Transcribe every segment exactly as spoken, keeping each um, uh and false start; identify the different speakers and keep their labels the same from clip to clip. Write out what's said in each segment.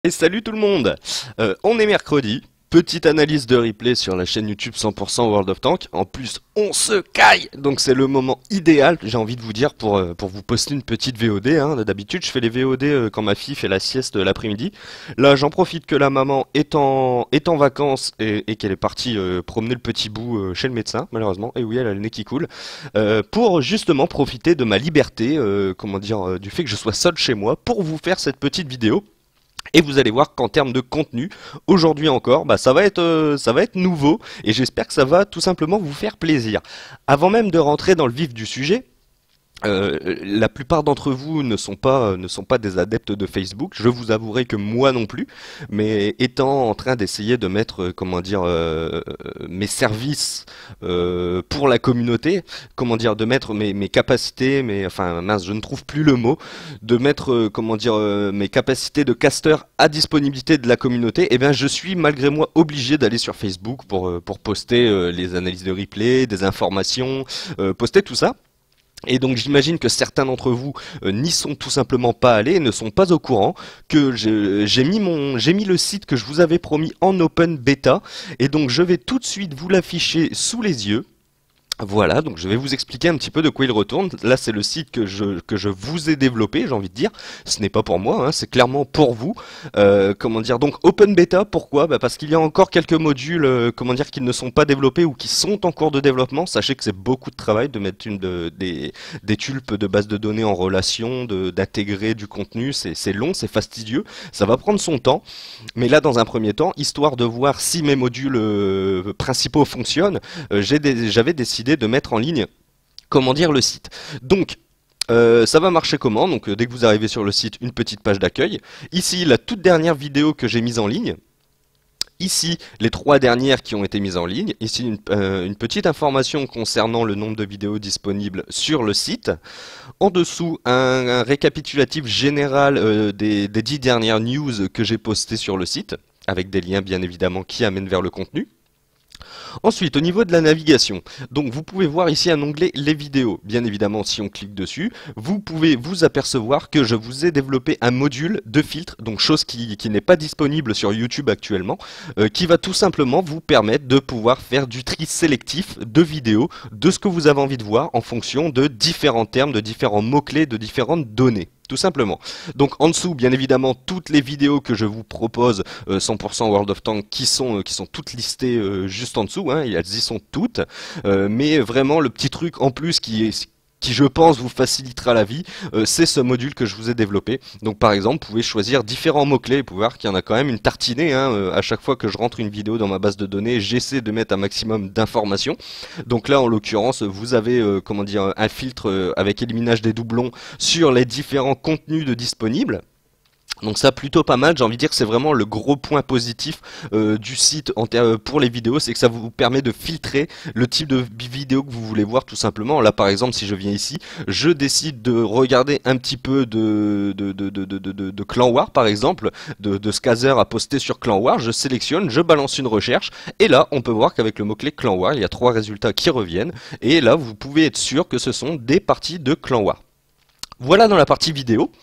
Speaker 1: Et salut tout le monde. Euh, On est mercredi, petite analyse de replay sur la chaîne YouTube cent pour cent World of Tanks. En plus, on se caille, donc c'est le moment idéal, j'ai envie de vous dire, pour, euh, pour vous poster une petite V O D. Hein. D'habitude, je fais les V O D euh, quand ma fille fait la sieste euh, l'après-midi. Là, j'en profite que la maman est en, est en vacances et, et qu'elle est partie euh, promener le petit bout euh, chez le médecin, malheureusement. Et oui, elle a le nez qui coule. Euh, pour justement profiter de ma liberté, euh, comment dire, euh, du fait que je sois seul chez moi, pour vous faire cette petite vidéo. Et vous allez voir qu'en termes de contenu, aujourd'hui encore, bah, ça va être, euh, ça va être nouveau et j'espère que ça va tout simplement vous faire plaisir. Avant même de rentrer dans le vif du sujet, euh, la plupart d'entre vous ne sont pas ne sont pas des adeptes de Facebook. Je vous avouerai que moi non plus, mais étant en train d'essayer de mettre euh, comment dire euh, mes services euh, pour la communauté, comment dire de mettre mes, mes capacités, mes enfin mince, je ne trouve plus le mot, de mettre euh, comment dire euh, mes capacités de caster à disponibilité de la communauté. Et bien je suis malgré moi obligé d'aller sur Facebook pour euh, pour poster euh, les analyses de replay, des informations, euh, poster tout ça. Et donc j'imagine que certains d'entre vous euh, n'y sont tout simplement pas allés et ne sont pas au courant que je- j'ai mis mon j'ai mis le site que je vous avais promis en open bêta et donc je vais tout de suite vous l'afficher sous les yeux. Voilà, donc je vais vous expliquer un petit peu de quoi il retourne. Là, c'est le site que je, que je vous ai développé, j'ai envie de dire. Ce n'est pas pour moi, hein, c'est clairement pour vous. Euh, comment dire, donc Open Beta, pourquoi? Bah parce qu'il y a encore quelques modules, euh, comment dire, qui ne sont pas développés ou qui sont en cours de développement. Sachez que c'est beaucoup de travail de mettre une de, des, des tulpes de base de données en relation, de, d'intégrer du contenu. C'est, c'est long, c'est fastidieux, ça va prendre son temps. Mais là, dans un premier temps, histoire de voir si mes modules euh, principaux fonctionnent, euh, j'ai des- j'avais décidé de mettre en ligne, comment dire, le site. Donc, euh, ça va marcher comment? Donc, euh, dès que vous arrivez sur le site, une petite page d'accueil. Ici, la toute dernière vidéo que j'ai mise en ligne. Ici, les trois dernières qui ont été mises en ligne. Ici, une, euh, une petite information concernant le nombre de vidéos disponibles sur le site. En dessous, un, un récapitulatif général euh, des, des dix dernières news que j'ai postées sur le site, avec des liens bien évidemment qui amènent vers le contenu. Ensuite, au niveau de la navigation, donc vous pouvez voir ici un onglet les vidéos. Bien évidemment, si on clique dessus, vous pouvez vous apercevoir que je vous ai développé un module de filtre, donc chose qui, qui n'est pas disponible sur YouTube actuellement, euh, qui va tout simplement vous permettre de pouvoir faire du tri sélectif de vidéos, de ce que vous avez envie de voir en fonction de différents termes, de différents mots-clés, de différentes données. Tout simplement. Donc en dessous, bien évidemment, toutes les vidéos que je vous propose euh, cent pour cent World of Tanks qui sont euh, qui sont toutes listées euh, juste en dessous. Hein, elles y sont toutes. Euh, mais vraiment, le petit truc en plus qui est qui je pense vous facilitera la vie, euh, c'est ce module que je vous ai développé. Donc par exemple, vous pouvez choisir différents mots-clés et vous voir qu'il y en a quand même une tartinée. Hein, euh, à chaque fois que je rentre une vidéo dans ma base de données, j'essaie de mettre un maximum d'informations. Donc là, en l'occurrence, vous avez euh, comment dire un filtre euh, avec éliminage des doublons sur les différents contenus de disponibles. Donc ça plutôt pas mal, j'ai envie de dire que c'est vraiment le gros point positif euh, du site en ter- pour les vidéos, c'est que ça vous permet de filtrer le type de vidéo que vous voulez voir tout simplement. Là par exemple, si je viens ici, je décide de regarder un petit peu de, de, de, de, de, de, de Clan War par exemple, de, de Skazer à poster sur Clan War, je sélectionne, je balance une recherche, et là on peut voir qu'avec le mot-clé Clan War, il y a trois résultats qui reviennent, et là vous pouvez être sûr que ce sont des parties de Clan War. Voilà dans la partie vidéo.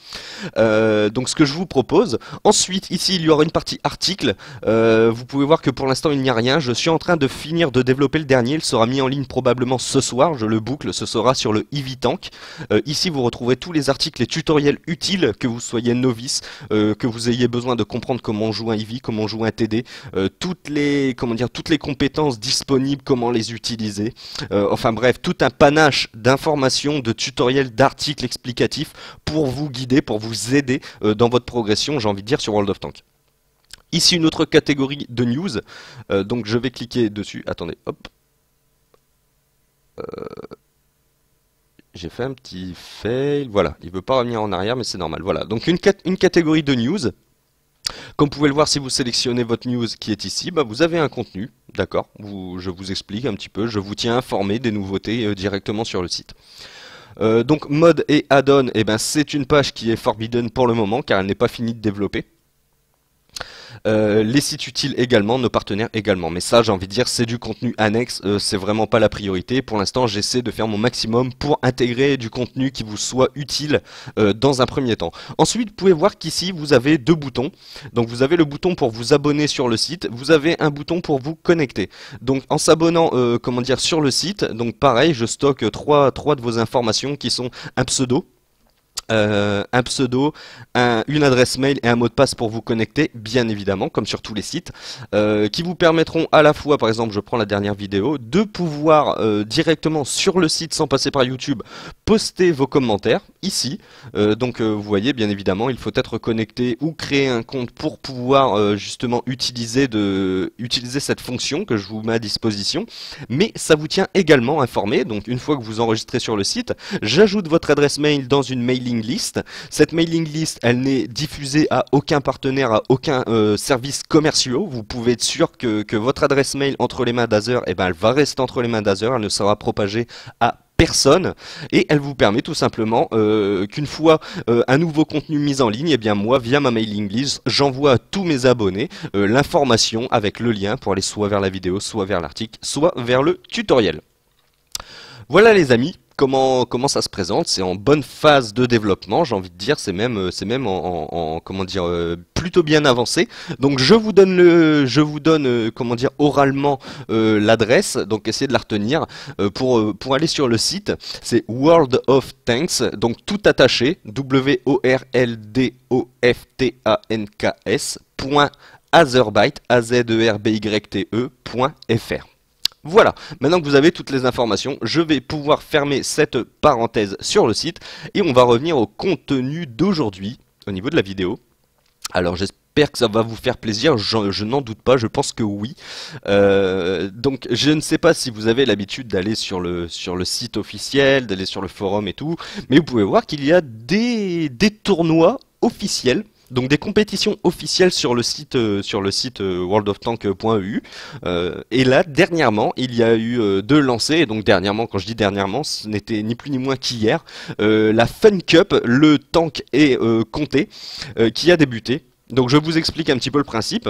Speaker 1: Euh, donc ce que je vous propose. Ensuite, ici, il y aura une partie article. Euh, vous pouvez voir que pour l'instant, il n'y a rien. Je suis en train de finir de développer le dernier. Il sera mis en ligne probablement ce soir. Je le boucle. Ce sera sur le Eevee Tank. Euh, ici, vous retrouverez tous les articles et tutoriels utiles, que vous soyez novice, euh, que vous ayez besoin de comprendre comment on joue un Eevee, comment on joue un T D, euh, toutes les, comment dire, toutes les compétences disponibles, comment les utiliser. Euh, enfin bref, tout un panache d'informations, de tutoriels, d'articles explicatifs pour vous guider, pour vous aider euh, dans votre progression, j'ai envie de dire, sur World of Tanks. Ici une autre catégorie de news, euh, donc je vais cliquer dessus, attendez, hop, euh, j'ai fait un petit fail, voilà, il veut pas revenir en arrière mais c'est normal, voilà, donc une, cat une catégorie de news. Comme vous pouvez le voir, si vous sélectionnez votre news qui est ici, bah vous avez un contenu, d'accord, je vous explique un petit peu, je vous tiens informé des nouveautés euh, directement sur le site. Euh, donc mode et add-on, eh ben, c'est une page qui est forbidden pour le moment car elle n'est pas finie de développer. Euh, les sites utiles également, nos partenaires également. Mais ça, j'ai envie de dire, c'est du contenu annexe, euh, c'est vraiment pas la priorité. Pour l'instant, j'essaie de faire mon maximum pour intégrer du contenu qui vous soit utile euh, dans un premier temps. Ensuite, vous pouvez voir qu'ici, vous avez deux boutons. Donc, vous avez le bouton pour vous abonner sur le site. Vous avez un bouton pour vous connecter. Donc, en s'abonnant, euh, comment dire, sur le site, donc pareil, je stocke trois, trois de vos informations qui sont un pseudo. Euh, un pseudo, un, une adresse mail et un mot de passe pour vous connecter, bien évidemment, comme sur tous les sites, euh, qui vous permettront à la fois, par exemple, je prends la dernière vidéo, de pouvoir euh, directement sur le site, sans passer par YouTube, poster vos commentaires, ici. Euh, donc, euh, vous voyez, bien évidemment, il faut être connecté ou créer un compte pour pouvoir euh, justement utiliser, de, utiliser cette fonction que je vous mets à disposition. Mais ça vous tient également informé, donc une fois que vous enregistrez sur le site, j'ajoute votre adresse mail dans une mailing list. Cette mailing list, elle n'est diffusée à aucun partenaire, à aucun euh, service commerciaux. Vous pouvez être sûr que, que votre adresse mail entre les mains d'Azer, eh ben, elle va rester entre les mains d'Azer, elle ne sera propagée à personne, et elle vous permet tout simplement euh, qu'une fois euh, un nouveau contenu mis en ligne, et eh bien moi via ma mailing list j'envoie à tous mes abonnés euh, l'information avec le lien pour aller soit vers la vidéo, soit vers l'article, soit vers le tutoriel. Voilà les amis, comment comment ça se présente, c'est en bonne phase de développement, j'ai envie de dire, c'est même c'est même en, en, en comment dire euh, plutôt bien avancé. Donc je vous donne le je vous donne euh, comment dire oralement euh, l'adresse, donc essayez de la retenir euh, pour euh, pour aller sur le site, c'est World of Tanks, donc tout attaché, W O R L D O F T A N K S point Azerbyte, A Z E R B Y T E point F R. Voilà, maintenant que vous avez toutes les informations, je vais pouvoir fermer cette parenthèse sur le site et on va revenir au contenu d'aujourd'hui, au niveau de la vidéo. Alors j'espère que ça va vous faire plaisir, je, je n'en doute pas, je pense que oui. Euh, donc je ne sais pas si vous avez l'habitude d'aller sur le, sur le site officiel, d'aller sur le forum et tout, mais vous pouvez voir qu'il y a des, des tournois officiels. Donc des compétitions officielles sur le site euh, sur le site euh, world of tank point E U euh, et là dernièrement il y a eu euh, deux lancers, et donc dernièrement, quand je dis dernièrement, ce n'était ni plus ni moins qu'hier, euh, la Fun Cup, le tank est euh, compté, euh, qui a débuté. Donc je vous explique un petit peu le principe.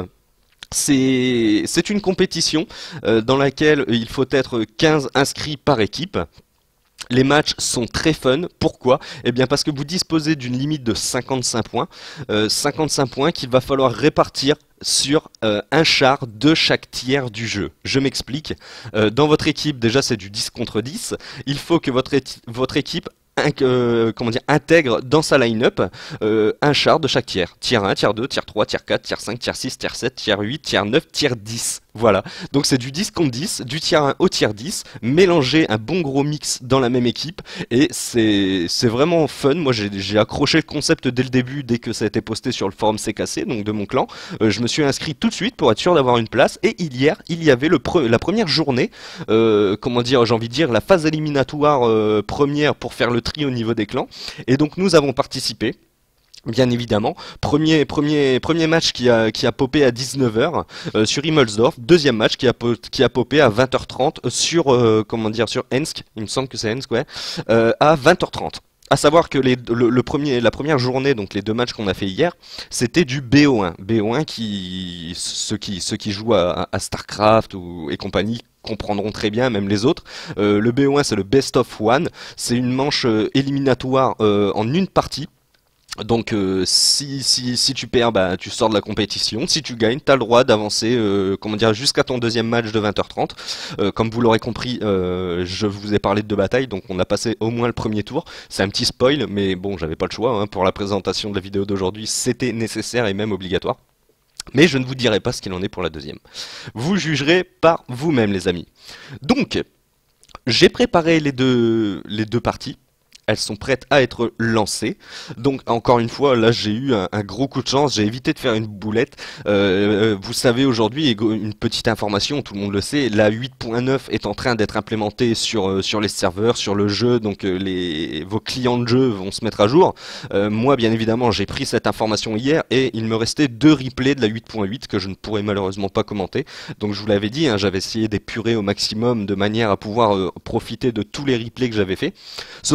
Speaker 1: C'est c'est une compétition euh, dans laquelle il faut être quinze inscrits par équipe. Les matchs sont très fun, pourquoi? Eh bien parce que vous disposez d'une limite de cinquante-cinq points, euh, cinquante-cinq points qu'il va falloir répartir sur euh, un char de chaque tiers du jeu. Je m'explique, euh, dans votre équipe déjà c'est du dix contre dix, il faut que votre, votre équipe Euh, comment dire, intègre dans sa line-up euh, un char de chaque tiers. Tiers un, tiers deux, tiers trois, tiers quatre, tiers cinq, tiers six, tiers sept, tiers huit, tiers neuf, tiers dix. Voilà. Donc c'est du dix contre dix, du tiers un au tiers dix, mélanger un bon gros mix dans la même équipe, et c'est c'est vraiment fun. Moi j'ai accroché le concept dès le début, dès que ça a été posté sur le forum C K C, donc de mon clan. Euh, je me suis inscrit tout de suite pour être sûr d'avoir une place, et hier, il y avait le pre la première journée, euh, comment dire, j'ai envie de dire, la phase éliminatoire euh, première pour faire le au niveau des clans, et donc nous avons participé. Bien évidemment, premier, premier, premier match qui a, qui a popé à dix-neuf heures euh, sur Himmelsdorf, deuxième match qui a, qui a popé à vingt heures trente sur, euh, comment dire, sur Ensk, il me semble que c'est Ensk, ouais, euh, à vingt heures trente. À savoir que les, le, le premier, la première journée, donc les deux matchs qu'on a fait hier, c'était du B O un. B O un qui, ceux qui, ceux qui jouent à, à Starcraft ou, et compagnie comprendront très bien, même les autres. Euh, le B O un, c'est le Best of One. C'est une manche euh, éliminatoire euh, en une partie. Donc euh, si, si, si tu perds, bah, tu sors de la compétition. Si tu gagnes, tu as le droit d'avancer euh, comment dire, jusqu'à ton deuxième match de vingt heures trente. Euh, comme vous l'aurez compris, euh, je vous ai parlé de deux batailles, donc on a passé au moins le premier tour. C'est un petit spoil, mais bon, j'avais pas le choix, hein, pour la présentation de la vidéo d'aujourd'hui, c'était nécessaire et même obligatoire. Mais je ne vous dirai pas ce qu'il en est pour la deuxième. Vous jugerez par vous-même, les amis. Donc, j'ai préparé les deux, les deux parties. Elles sont prêtes à être lancées. Donc encore une fois, là j'ai eu un, un gros coup de chance, j'ai évité de faire une boulette. Euh, vous savez aujourd'hui, une petite information, tout le monde le sait, la huit point neuf est en train d'être implémentée sur, euh, sur les serveurs, sur le jeu, donc euh, les, vos clients de jeu vont se mettre à jour. Euh, moi bien évidemment j'ai pris cette information hier et il me restait deux replays de la huit point huit que je ne pourrais malheureusement pas commenter. Donc je vous l'avais dit, hein, j'avais essayé d'épurer au maximum de manière à pouvoir euh, profiter de tous les replays que j'avais fait. Ce sera pas le cas.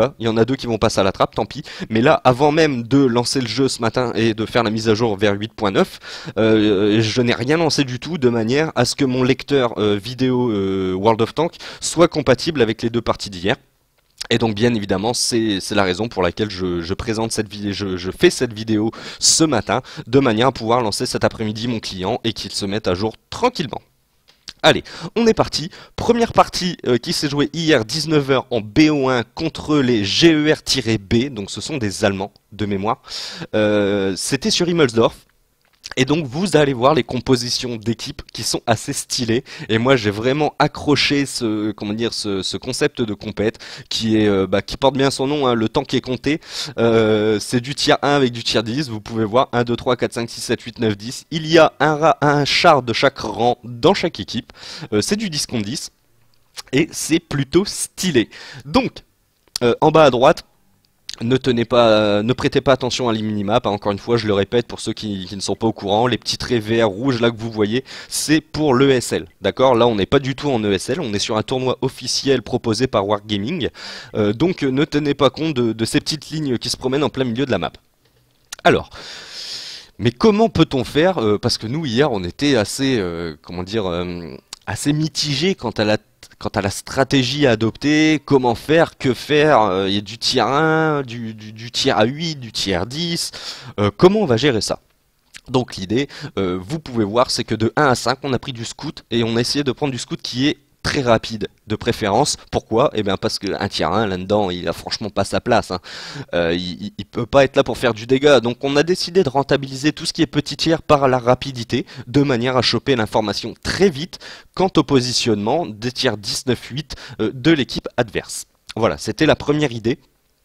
Speaker 1: cas, il y en a deux qui vont passer à la trappe, tant pis. Mais là, avant même de lancer le jeu ce matin et de faire la mise à jour vers huit point neuf, euh, je n'ai rien lancé du tout de manière à ce que mon lecteur euh, vidéo euh, World of Tanks soit compatible avec les deux parties d'hier. Et donc bien évidemment c'est la raison pour laquelle je, je présente cette vidéo, je, je fais cette vidéo ce matin, de manière à pouvoir lancer cet après-midi mon client et qu'il se mette à jour tranquillement. Allez, on est parti. Première partie euh, qui s'est jouée hier dix-neuf heures en B O un contre les G E R-B, donc ce sont des Allemands de mémoire. Euh, C'était sur Himmelsdorf. Et donc vous allez voir les compositions d'équipe qui sont assez stylées, et moi j'ai vraiment accroché ce comment dire ce, ce concept de compète qui est euh, bah, qui porte bien son nom, hein, le temps qui est compté. Euh, c'est du tier un avec du tier dix, vous pouvez voir un, deux, trois, quatre, cinq, six, sept, huit, neuf, dix. Il y a un, ra un char de chaque rang dans chaque équipe, euh, c'est du dix contre dix et c'est plutôt stylé. Donc euh, en bas à droite, Ne tenez pas, euh, ne prêtez pas attention à les minimap, hein, encore une fois je le répète pour ceux qui, qui ne sont pas au courant, les petits traits verts rouges là que vous voyez, c'est pour l'E S L, d'accord? Là on n'est pas du tout en E S L, on est sur un tournoi officiel proposé par Wargaming, euh, donc euh, ne tenez pas compte de, de ces petites lignes qui se promènent en plein milieu de la map. Alors, mais comment peut-on faire, euh, parce que nous hier on était assez, euh, comment dire, euh, assez mitigés quant à la quant à la stratégie à adopter, comment faire, que faire, euh, il y a du tier un, du, du, du tier huit, du tier dix, euh, comment on va gérer ça? Donc l'idée, euh, vous pouvez voir, c'est que de un à cinq, on a pris du scout, et on a essayé de prendre du scout qui est très rapide, de préférence. Pourquoi? Eh bien parce qu'un tier un là-dedans, il a franchement pas sa place, hein. euh, il, il peut pas être là pour faire du dégât, donc on a décidé de rentabiliser tout ce qui est petit tiers par la rapidité, de manière à choper l'information très vite quant au positionnement des tiers dix, neuf, huit euh, de l'équipe adverse. Voilà, c'était la première idée.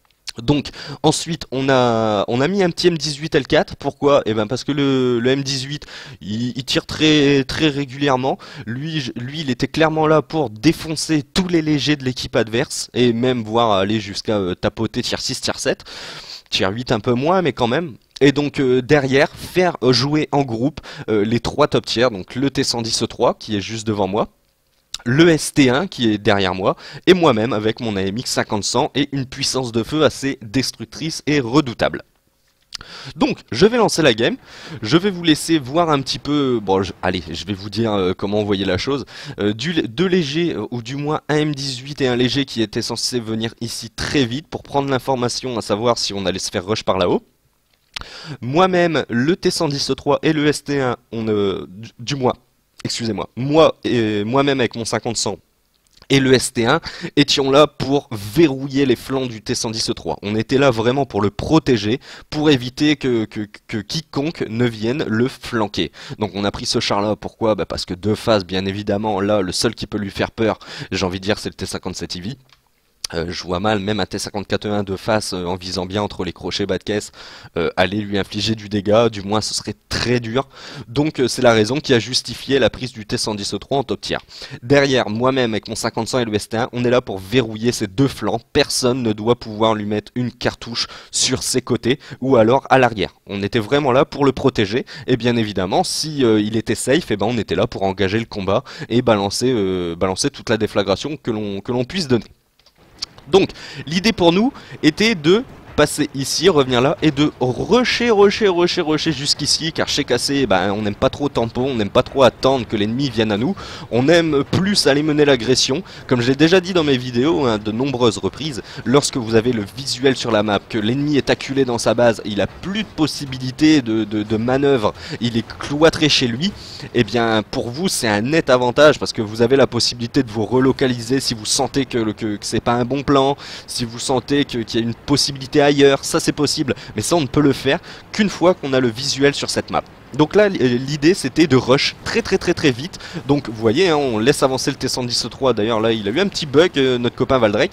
Speaker 1: Donc ensuite on a on a mis un petit M dix-huit L quatre. Pourquoi? Eh ben parce que le, le M dix-huit il, il tire très très régulièrement. Lui lui il était clairement là pour défoncer tous les légers de l'équipe adverse et même voire aller jusqu'à euh, tapoter tier six, tier sept, tier huit un peu moins mais quand même. Et donc euh, derrière faire euh, jouer en groupe euh, les trois top tiers, donc le T cent dix E trois qui est juste devant moi, le S T un qui est derrière moi, et moi-même avec mon A M X cinquante cent et une puissance de feu assez destructrice et redoutable. Donc je vais lancer la game, je vais vous laisser voir un petit peu, bon je, allez je vais vous dire euh, comment envoyer la chose, euh, du, deux légers euh, ou du moins un M dix-huit et un léger qui étaient censés venir ici très vite pour prendre l'information à savoir si on allait se faire rush par là-haut. Moi-même le T cent dix E trois et le S T un, on, euh, du, du moins excusez-moi, moi et moi-même avec mon cinquante cent et le S T un étions là pour verrouiller les flancs du T cent dix E trois. On était là vraiment pour le protéger, pour éviter que, que, que quiconque ne vienne le flanquer. Donc on a pris ce char là, pourquoi? Bah parce que de face bien évidemment, là le seul qui peut lui faire peur, j'ai envie de dire c'est le T cinquante-sept E V. Euh, je vois mal même un T cinquante-quatre E un de face euh, en visant bien entre les crochets bas de caisse euh, aller lui infliger du dégât, du moins ce serait très dur. Donc euh, c'est la raison qui a justifié la prise du T cent dix E trois en top tier. Derrière, moi-même avec mon cinquante cent et le S T un, on est là pour verrouiller ces deux flancs. Personne ne doit pouvoir lui mettre une cartouche sur ses côtés ou alors à l'arrière. On était vraiment là pour le protéger et bien évidemment si euh, il était safe, et ben on était là pour engager le combat et balancer, euh, balancer toute la déflagration que l'on que l'on puisse donner. Donc l'idée pour nous était de passer ici, revenir là et de rusher, rusher, rusher, rusher jusqu'ici, car chez Cassé, ben, on n'aime pas trop tampon, on n'aime pas trop attendre que l'ennemi vienne à nous, on aime plus aller mener l'agression. Comme je l'ai déjà dit dans mes vidéos, hein, de nombreuses reprises, lorsque vous avez le visuel sur la map, que l'ennemi est acculé dans sa base, il a plus de possibilités de, de, de manœuvre, il est cloîtré chez lui, et bien pour vous c'est un net avantage parce que vous avez la possibilité de vous relocaliser si vous sentez que, que, que c'est pas un bon plan, si vous sentez qu'il y a une possibilité ailleurs, ça c'est possible, mais ça on ne peut le faire qu'une fois qu'on a le visuel sur cette map. Donc là l'idée c'était de rush très très très très vite. Donc vous voyez hein, on laisse avancer le T cent dix E trois, d'ailleurs là il a eu un petit bug euh, notre copain Valdrake.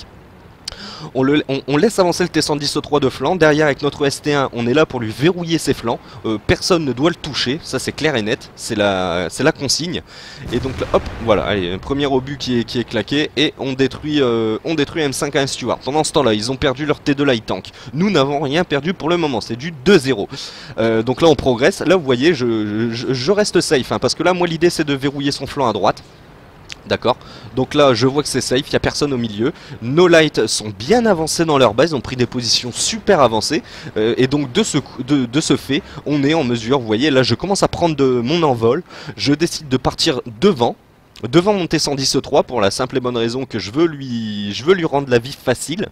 Speaker 1: On, le, on, on laisse avancer le T cent dix E trois de flanc, derrière avec notre S T un on est là pour lui verrouiller ses flancs, euh, personne ne doit le toucher, ça c'est clair et net, c'est la, la consigne. Et donc là, hop, voilà, allez, un premier obus qui est, qui est claqué et on détruit, euh, on détruit M cinq A un Stuart. Pendant ce temps là ils ont perdu leur T deux Light Tank, nous n'avons rien perdu pour le moment, c'est du deux zéro. euh, Donc là on progresse, là vous voyez je, je, je reste safe hein, parce que là moi l'idée c'est de verrouiller son flanc à droite. D'accord, donc là je vois que c'est safe, il n'y a personne au milieu. Nos lights sont bien avancés dans leur base, ils ont pris des positions super avancées. euh, Et donc de ce, de, de ce fait, on est en mesure, vous voyez là je commence à prendre de mon envol. Je décide de partir devant Devant mon T cent dix trois pour la simple et bonne raison que je veux lui, je veux lui rendre la vie facile.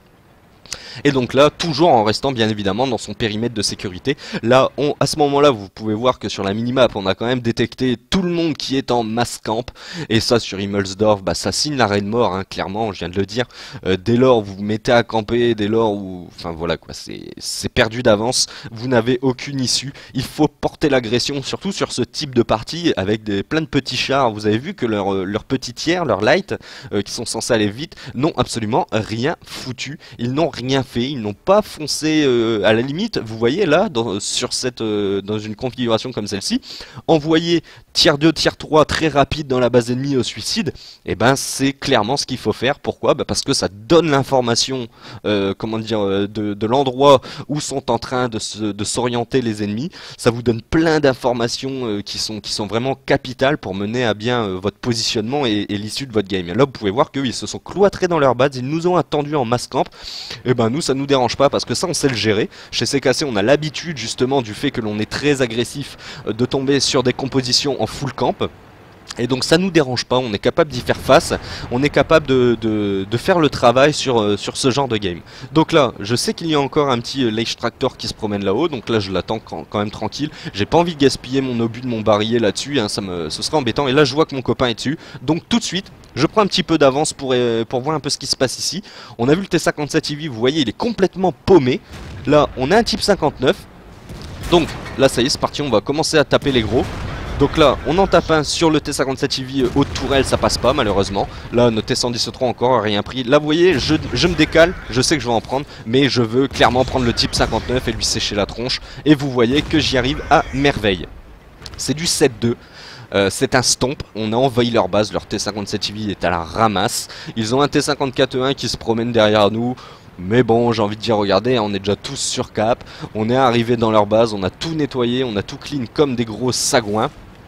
Speaker 1: Et donc là, toujours en restant bien évidemment dans son périmètre de sécurité. Là, on, à ce moment-là, vous pouvez voir que sur la minimap, on a quand même détecté tout le monde qui est en mass camp. Et ça, sur Himmelsdorf, bah, ça signe l'arrêt de mort, hein, clairement, je viens de le dire. Euh, dès lors où vous vous mettez à camper, dès lors où... Enfin voilà quoi, c'est perdu d'avance. Vous n'avez aucune issue. Il faut porter l'agression, surtout sur ce type de partie, avec des, plein de petits chars. Vous avez vu que leurs leur, leur petits tiers, leurs light, euh, qui sont censés aller vite, n'ont absolument rien foutu. Ils n'ont rien fait, ils n'ont pas foncé euh, à la limite, vous voyez là, dans, sur cette, euh, dans une configuration comme celle-ci, envoyer tier deux, tier trois très rapide dans la base ennemie au suicide, et ben c'est clairement ce qu'il faut faire. Pourquoi? Bah parce que ça donne l'information, euh, comment dire, euh, de, de l'endroit où sont en train de se, de s'orienter les ennemis. Ça vous donne plein d'informations euh, qui sont qui sont vraiment capitales pour mener à bien euh, votre positionnement et, et l'issue de votre game. Et là, vous pouvez voir qu'eux, ils se sont cloîtrés dans leur base, ils nous ont attendus en mass camp. Et ben nous, ça nous dérange pas parce que ça, on sait le gérer. Chez C K C, on a l'habitude justement du fait que l'on est très agressif euh, de tomber sur des compositions en full camp. Et donc ça nous dérange pas, on est capable d'y faire face, on est capable de, de, de faire le travail sur, euh, sur ce genre de game. Donc là, je sais qu'il y a encore un petit euh, Ledge Tractor qui se promène là-haut, donc là je l'attends quand, quand même tranquille. J'ai pas envie de gaspiller mon obus de mon barillet là-dessus, hein, ça me, ce serait embêtant. Et là je vois que mon copain est dessus, donc tout de suite, je prends un petit peu d'avance pour, euh, pour voir un peu ce qui se passe ici. On a vu le T cinquante-sept I V, vous voyez, il est complètement paumé. Là, on a un type cinquante-neuf, donc là ça y est, c'est parti, on va commencer à taper les gros. Donc là, on en tape un sur le T cinquante-sept I V haute tourelle, ça passe pas malheureusement. Là, notre T cent dix trois encore a rien pris. Là, vous voyez, je, je me décale, je sais que je vais en prendre, mais je veux clairement prendre le type cinquante-neuf et lui sécher la tronche. Et vous voyez que j'y arrive à merveille. C'est du sept deux. Euh, c'est un stomp, on a envahi leur base, leur T cinquante-sept I V est à la ramasse. Ils ont un T cinquante-quatre un qui se promène derrière nous. Mais bon, j'ai envie de dire, regardez, on est déjà tous sur cap. On est arrivé dans leur base, on a tout nettoyé, on a tout clean comme des gros sagouins.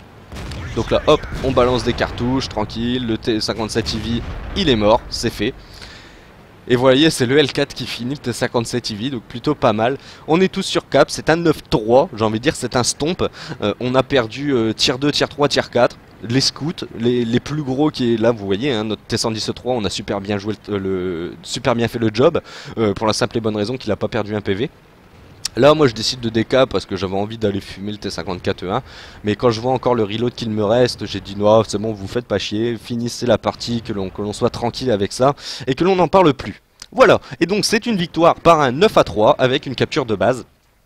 Speaker 1: Donc là, hop, on balance des cartouches, tranquille. Le T cinquante-sept I V, il est mort, c'est fait. Et vous voyez, c'est le L quatre qui finit le T cinquante-sept I V, donc plutôt pas mal. On est tous sur cap, c'est un neuf trois, j'ai envie de dire, c'est un stomp. Euh, on a perdu euh, tier deux, tier trois, tier quatre. Les scouts, les, les plus gros qui est là, vous voyez, hein, notre T cent dix trois, on a super bien joué le, le super bien fait le job, euh, pour la simple et bonne raison qu'il a pas perdu un P V. Là, moi, je décide de décap parce que j'avais envie d'aller fumer le T cinquante-quatre un. Mais quand je vois encore le reload qu'il me reste, j'ai dit non, c'est bon, vous faites pas chier, finissez la partie, que l'on que l'on soit tranquille avec ça et que l'on n'en parle plus. Voilà, et donc c'est une victoire par un neuf à trois avec une capture de base.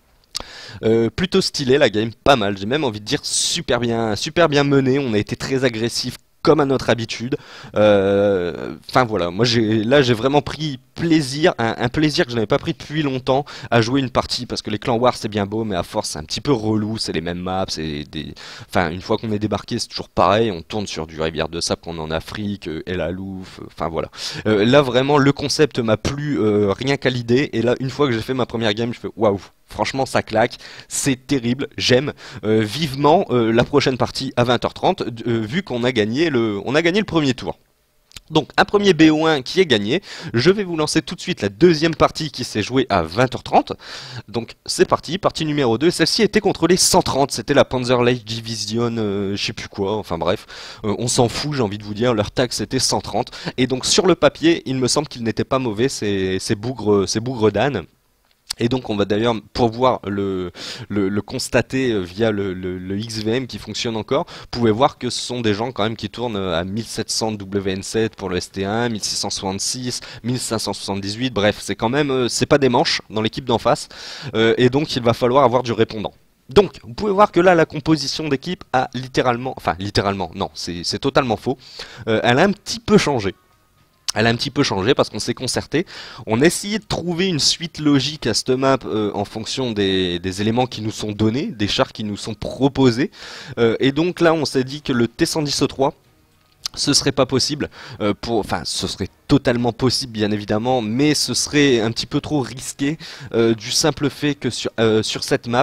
Speaker 1: Euh, plutôt stylé la game, pas mal, j'ai même envie de dire super bien, super bien mené, on a été très agressif comme à notre habitude. Enfin euh, voilà, moi j'ai là j'ai vraiment pris plaisir, un, un plaisir que je n'avais pas pris depuis longtemps à jouer une partie, parce que les clans war c'est bien beau, mais à force c'est un petit peu relou, c'est les mêmes maps, c'est des, enfin une fois qu'on est débarqué c'est toujours pareil, on tourne sur du rivière de sable qu'on est en Afrique, euh, El Alouf, enfin euh, voilà. Euh, là vraiment le concept m'a plu euh, rien qu'à l'idée, et là une fois que j'ai fait ma première game, je fais waouh. Franchement ça claque, c'est terrible, j'aime euh, vivement euh, la prochaine partie à vingt heures trente, euh, vu qu'on a gagné le, on a gagné le premier tour. Donc un premier B O un qui est gagné, je vais vous lancer tout de suite la deuxième partie qui s'est jouée à vingt heures trente. Donc c'est parti, partie numéro deux, celle-ci était contre les cent trente, c'était la Panzer Light Division, euh, je sais plus quoi, enfin bref, euh, on s'en fout j'ai envie de vous dire, leur tag c'était cent trente. Et donc sur le papier, il me semble qu'il n'était pas mauvais, ces, ces bougres, ces bougres d'âne. Et donc on va d'ailleurs pouvoir le, le, le constater via le, le, le X V M qui fonctionne encore. Vous pouvez voir que ce sont des gens quand même qui tournent à mille sept cents W N sept pour le S T un, mille six cent soixante-six, mille cinq cent soixante-dix-huit, bref c'est quand même, c'est pas des manches dans l'équipe d'en face, euh, et donc il va falloir avoir du répondant. Donc, vous pouvez voir que là, la composition d'équipe a littéralement, enfin littéralement, non, c'est totalement faux, euh, elle a un petit peu changé. Elle a un petit peu changé parce qu'on s'est concerté. On a essayé de trouver une suite logique à cette map euh, en fonction des, des éléments qui nous sont donnés, des chars qui nous sont proposés. Euh, et donc là, on s'est dit que le T cent dix trois, ce serait pas possible. Euh, pour, enfin, ce serait totalement possible, bien évidemment, mais ce serait un petit peu trop risqué euh, du simple fait que sur, euh, sur cette map,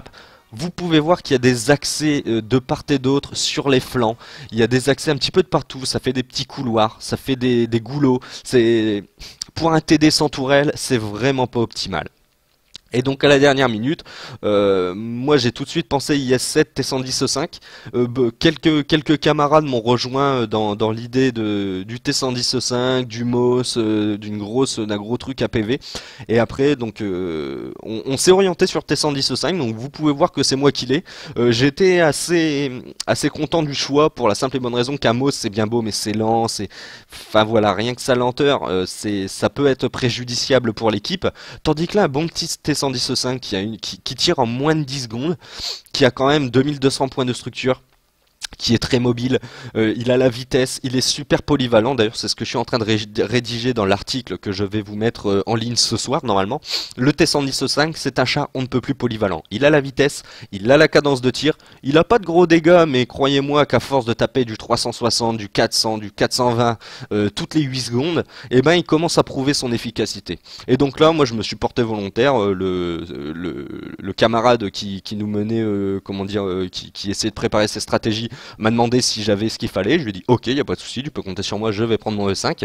Speaker 1: Vous pouvez voir qu'il y a des accès euh, de part et d'autre sur les flancs. Il y a des accès un petit peu de partout. Ça fait des petits couloirs, ça fait des, des goulots. C'est pour un T D sans tourelle, c'est vraiment pas optimal. Et donc à la dernière minute, euh, moi j'ai tout de suite pensé I S sept T cent dix E cinq. Euh, bah, quelques quelques camarades m'ont rejoint dans, dans l'idée de du T cent dix E cinq, du M O S, euh, d'une grosse d'un gros truc A P V. Et après donc euh, on, on s'est orienté sur T cent dix E cinq. Donc vous pouvez voir que c'est moi qui l'ai. Euh, J'étais assez assez content du choix pour la simple et bonne raison qu'un M O S c'est bien beau mais c'est lent. C'est enfin voilà, rien que sa lenteur, euh, c'est ça peut être préjudiciable pour l'équipe. Tandis que là un bon petit T cent dix E cinq qui, a une, qui, qui tire en moins de dix secondes, qui a quand même deux mille deux cents points de structure, qui est très mobile, euh, il a la vitesse, il est super polyvalent, d'ailleurs c'est ce que je suis en train de ré rédiger dans l'article que je vais vous mettre euh, en ligne ce soir normalement. Le T cent dix E cinq c'est un chat on ne peut plus polyvalent, il a la vitesse, il a la cadence de tir, il a pas de gros dégâts mais croyez-moi qu'à force de taper du trois cent soixante, du quatre cents, du quatre cent vingt euh, toutes les huit secondes, et eh ben il commence à prouver son efficacité. Et donc là moi je me suis porté volontaire, euh, le, le, le camarade qui, qui nous menait, euh, comment dire, euh, qui, qui essayait de préparer ses stratégies m'a demandé si j'avais ce qu'il fallait, je lui ai dit ok, il n'y a pas de souci, tu peux compter sur moi, je vais prendre mon E cinq.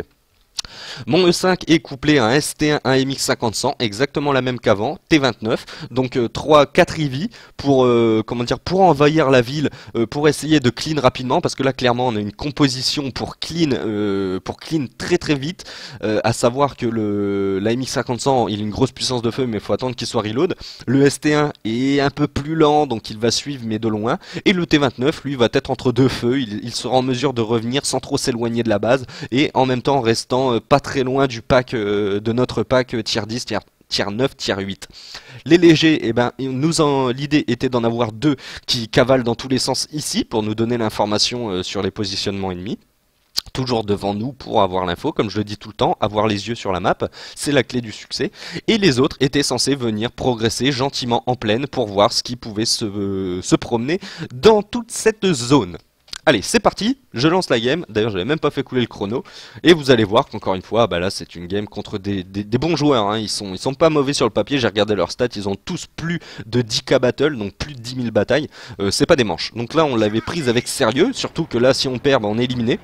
Speaker 1: Mon E cinq est couplé à un S T un, un M X cinquante cent, exactement la même qu'avant, T vingt-neuf, donc euh, trois quatre I V pour euh, comment dire, pour envahir la ville, euh, pour essayer de clean rapidement, parce que là clairement on a une composition pour clean, euh, pour clean très très vite, euh, à savoir que le la M X cinquante cent il a une grosse puissance de feu, mais il faut attendre qu'il soit reload. Le S T un est un peu plus lent, donc il va suivre mais de loin, et le T vingt-neuf lui va être entre deux feux, il, il sera en mesure de revenir sans trop s'éloigner de la base, et en même temps restant euh, pas très loin du pack, euh, de notre pack euh, tier dix, tier, tier neuf, tier huit. Les légers, eh ben, nous en, l'idée était d'en avoir deux qui cavalent dans tous les sens ici pour nous donner l'information euh, sur les positionnements ennemis. Toujours devant nous pour avoir l'info, comme je le dis tout le temps, avoir les yeux sur la map, c'est la clé du succès. Et les autres étaient censés venir progresser gentiment en plaine pour voir ce qui pouvait se, euh, se promener dans toute cette zone. Allez, c'est parti, je lance la game, d'ailleurs j'avais même pas fait couler le chrono, et vous allez voir qu'encore une fois, bah là c'est une game contre des, des, des bons joueurs, hein. ils, sont, ils sont pas mauvais sur le papier, j'ai regardé leurs stats, ils ont tous plus de dix K battle, donc plus de dix mille batailles, euh, c'est pas des manches. Donc là on l'avait prise avec sérieux, surtout que là si on perd, bah, on est éliminé.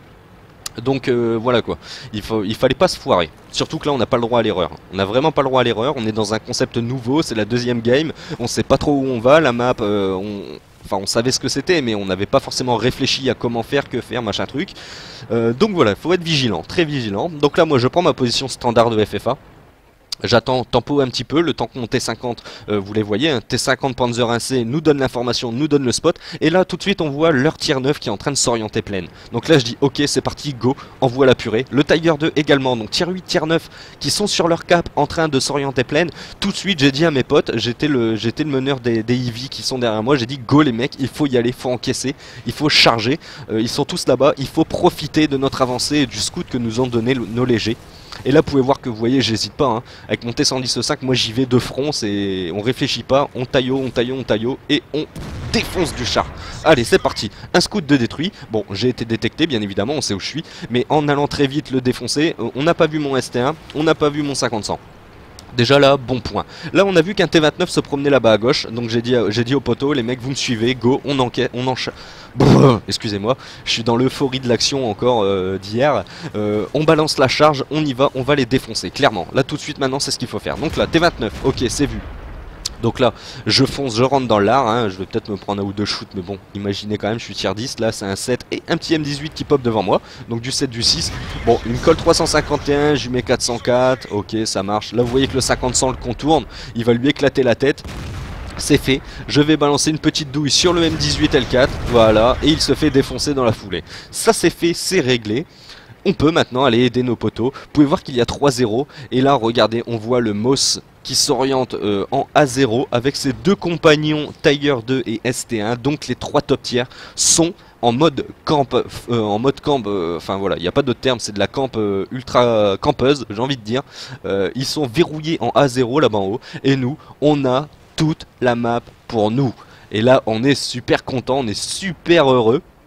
Speaker 1: Donc euh, voilà quoi, il, faut, il fallait pas se foirer. Surtout que là on n'a pas le droit à l'erreur. On n'a vraiment pas le droit à l'erreur, on est dans un concept nouveau, c'est la deuxième game, on sait pas trop où on va, la map, euh, on... Enfin, on savait ce que c'était, mais on n'avait pas forcément réfléchi à comment faire, que faire, machin truc. Euh, donc voilà, il faut être vigilant, très vigilant. Donc là, moi, je prends ma position standard de F F A. J'attends tempo un petit peu, le temps que mon T cinquante, euh, vous les voyez, un T cinquante Panzer un C nous donne l'information, nous donne le spot, et là tout de suite on voit leur tier neuf qui est en train de s'orienter pleine. Donc là je dis ok c'est parti, go, envoie la purée. Le Tiger deux également, donc tier huit, tier neuf qui sont sur leur cap en train de s'orienter pleine. Tout de suite j'ai dit à mes potes, j'étais le, j'étais le meneur des, des I V qui sont derrière moi, j'ai dit go les mecs, il faut y aller, il faut encaisser, il faut charger, euh, ils sont tous là-bas, il faut profiter de notre avancée et du scout que nous ont donné nos légers. Et là vous pouvez voir que vous voyez j'hésite pas hein. Avec mon T cent dix E cinq moi j'y vais de front, c'est on réfléchit pas, on taille haut, on taille haut, on taille haut et on défonce du char. Allez c'est parti, un scout de détruit. Bon j'ai été détecté bien évidemment, on sait où je suis, mais en allant très vite le défoncer, on n'a pas vu mon S T un, on n'a pas vu mon cinquante cent. Déjà là, bon point. Là on a vu qu'un T vingt-neuf se promenait là-bas à gauche, donc j'ai dit, j'ai dit au poteau, les mecs vous me suivez, go, on enquête, on enchaîne. Excusez-moi, je suis dans l'euphorie de l'action encore euh, d'hier. Euh, on balance la charge, on y va, on va les défoncer, clairement. Là tout de suite maintenant c'est ce qu'il faut faire. Donc là, T vingt-neuf, ok c'est vu. Donc là, je fonce, je rentre dans l'art, hein. Je vais peut-être me prendre un ou deux shoots, mais bon, imaginez quand même, je suis tier dix, là c'est un sept et un petit M dix-huit qui pop devant moi, donc du sept, du six. Bon, une colle trois cent cinquante et un, je lui mets quatre cent quatre, ok, ça marche. Là vous voyez que le cinquante cent le contourne, il va lui éclater la tête. C'est fait, je vais balancer une petite douille sur le M dix-huit L quatre, voilà, et il se fait défoncer dans la foulée. Ça c'est fait, c'est réglé. On peut maintenant aller aider nos poteaux. Vous pouvez voir qu'il y a trois zéro. Et là, regardez, on voit le M O S qui s'oriente euh, en A zéro avec ses deux compagnons Tiger deux et S T un. Donc les trois top tiers sont en mode camp, euh, en mode camp, euh, enfin voilà, il n'y a pas d'autre terme, c'est de la camp euh, ultra campeuse, j'ai envie de dire. Euh, ils sont verrouillés en A zéro là-bas en haut. Et nous, on a toute la map pour nous. Et là, on est super content, on est super heureux.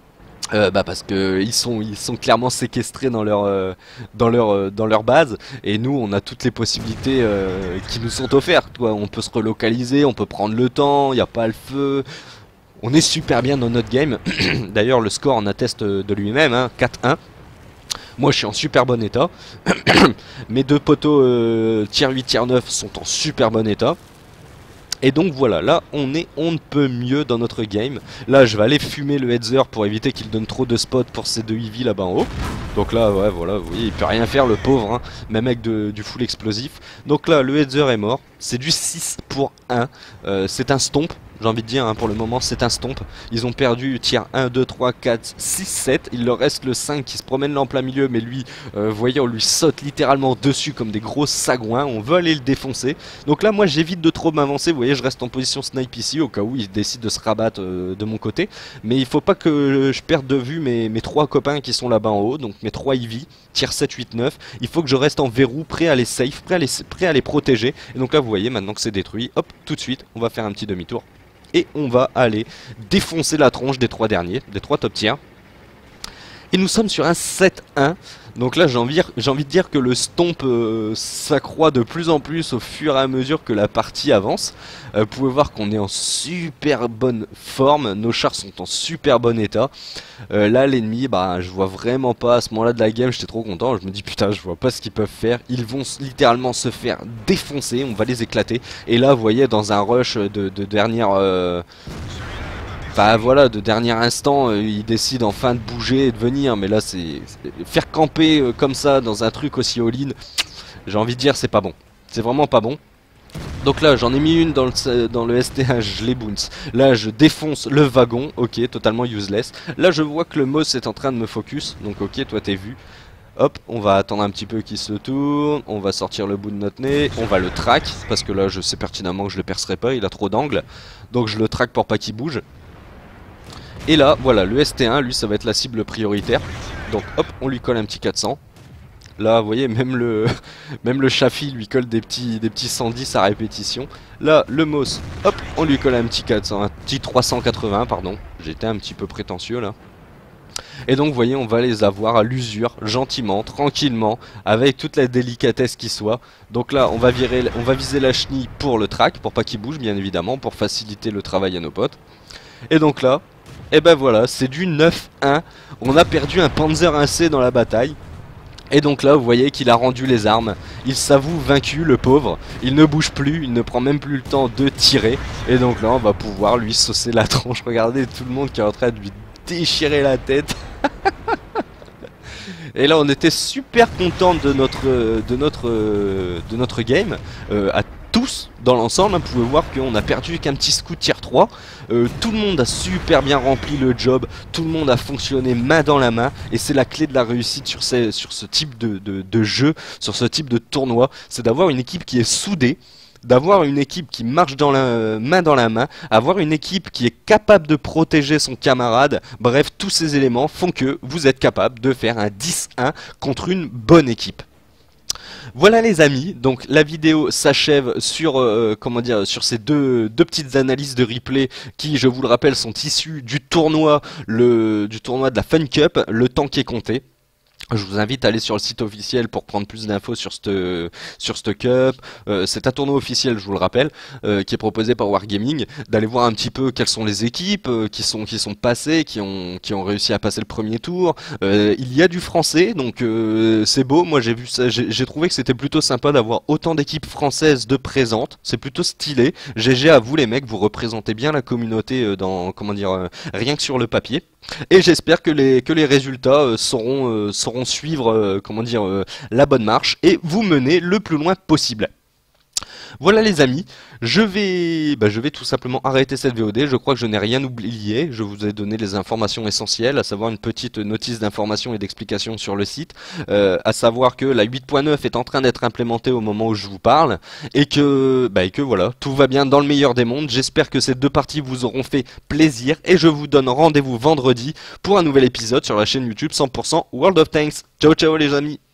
Speaker 1: Euh, bah parce que ils sont ils sont clairement séquestrés dans leur euh, dans leur euh, dans leur base, et nous on a toutes les possibilités euh, qui nous sont offertes quoi. On peut se relocaliser, on peut prendre le temps, il n'y a pas le feu. On est super bien dans notre game. D'ailleurs le score en atteste de lui-même, hein, quatre un. Moi je suis en super bon état. Mes deux poteaux euh, tier huit, tier neuf sont en super bon état. Et donc voilà, là on est on ne peut mieux dans notre game. Là je vais aller fumer le Headzer pour éviter qu'il donne trop de spots pour ces deux Eevee là-bas en haut. Donc là ouais voilà, vous voyez il peut rien faire le pauvre, hein, même avec de, du full explosif. Donc là le Headzer est mort, c'est du six pour un, euh, c'est un stomp. J'ai envie de dire, hein, pour le moment c'est un stomp. Ils ont perdu tier un, deux, trois, quatre, six, sept. Il leur reste le cinq qui se promène là en plein milieu. Mais lui, euh, vous voyez, on lui saute littéralement dessus comme des gros sagouins. On veut aller le défoncer. Donc là moi j'évite de trop m'avancer. Vous voyez, je reste en position snipe ici au cas où il décide de se rabattre euh, de mon côté. Mais il faut pas que je perde de vue mes, mes trois copains qui sont là-bas en haut. Donc mes trois Eevee, tier sept, huit, neuf. Il faut que je reste en verrou, prêt à les safe, prêt à les, prêt à les protéger. Et donc là vous voyez, maintenant que c'est détruit, hop, tout de suite on va faire un petit demi-tour. Et on va aller défoncer la tronche des trois derniers, des trois top tiers. Et nous sommes sur un sept un. Donc là j'ai envie, j'ai envie de dire que le stomp euh, s'accroît de plus en plus au fur et à mesure que la partie avance. Euh, vous pouvez voir qu'on est en super bonne forme, nos chars sont en super bon état. Euh, là l'ennemi, bah je vois vraiment pas à ce moment là de la game, j'étais trop content, je me dis putain je vois pas ce qu'ils peuvent faire. Ils vont littéralement se faire défoncer, on va les éclater. Et là vous voyez dans un rush de, de dernière... Euh, Enfin voilà, de dernier instant, euh, il décide enfin de bouger et de venir, mais là c'est... Faire camper euh, comme ça dans un truc aussi all-in, j'ai envie de dire c'est pas bon. C'est vraiment pas bon. Donc là j'en ai mis une dans le, dans le S T un, je les bounce. Là je défonce le wagon, ok, totalement useless. Là je vois que le Moss est en train de me focus, donc ok, toi t'es vu. Hop, on va attendre un petit peu qu'il se tourne, on va sortir le bout de notre nez, on va le track, parce que là je sais pertinemment que je le percerai pas, il a trop d'angle. Donc je le track pour pas qu'il bouge. Et là, voilà, le S T un, lui, ça va être la cible prioritaire. Donc, hop, on lui colle un petit quatre cents. Là, vous voyez, même le, même le Chaffy lui colle des petits, des petits cent dix à répétition. Là, le Moss, hop, on lui colle un petit quatre cents, un petit trois cent quatre-vingts, pardon. J'étais un petit peu prétentieux, là. Et donc, vous voyez, on va les avoir à l'usure, gentiment, tranquillement, avec toute la délicatesse qui soit. Donc là, on va, virer, on va viser la chenille pour le track, pour pas qu'il bouge, bien évidemment, pour faciliter le travail à nos potes. Et donc là... Et ben voilà, c'est du neuf un. On a perdu un Panzer un C dans la bataille. Et donc là, vous voyez qu'il a rendu les armes. Il s'avoue vaincu, le pauvre. Il ne bouge plus, il ne prend même plus le temps de tirer. Et donc là, on va pouvoir lui saucer la tronche. Regardez tout le monde qui est en train de lui déchirer la tête. Et là, on était super content de notre, de notre, de notre game. Euh, à tous dans l'ensemble, hein, vous pouvez voir qu'on a perdu qu'un petit scout tier trois. Euh, tout le monde a super bien rempli le job, tout le monde a fonctionné main dans la main, et c'est la clé de la réussite sur, ces, sur ce type de, de, de jeu, sur ce type de tournoi, c'est d'avoir une équipe qui est soudée, d'avoir une équipe qui marche dans la, main dans la main, avoir une équipe qui est capable de protéger son camarade. Bref, tous ces éléments font que vous êtes capable de faire un dix un contre une bonne équipe. Voilà les amis, donc la vidéo s'achève sur euh, comment dire sur ces deux, deux petites analyses de replay qui, je vous le rappelle, sont issues du tournoi, le, du tournoi de la Fun Cup, le temps qui est compté. Je vous invite à aller sur le site officiel pour prendre plus d'infos sur cette sur cette cup. Euh, c'est un tournoi officiel, je vous le rappelle, euh, qui est proposé par Wargaming. D'aller voir un petit peu quelles sont les équipes euh, qui sont qui sont passées, qui ont qui ont réussi à passer le premier tour. Euh, il y a du français, donc euh, c'est beau. Moi j'ai vu ça, j'ai trouvé que c'était plutôt sympa d'avoir autant d'équipes françaises de présentes. C'est plutôt stylé. G G à vous les mecs, vous représentez bien la communauté euh, dans comment dire euh, rien que sur le papier. Et j'espère que les, que les résultats euh, sauront, euh, sauront suivre euh, comment dire, euh, la bonne marche et vous mener le plus loin possible. Voilà les amis, je vais, bah, je vais tout simplement arrêter cette V O D, je crois que je n'ai rien oublié, je vous ai donné les informations essentielles, à savoir une petite notice d'information et d'explication sur le site, euh, à savoir que la huit point neuf est en train d'être implémentée au moment où je vous parle, et que, bah, et que voilà, tout va bien dans le meilleur des mondes. J'espère que ces deux parties vous auront fait plaisir, et je vous donne rendez-vous vendredi pour un nouvel épisode sur la chaîne YouTube cent pour cent World of Tanks. Ciao ciao les amis.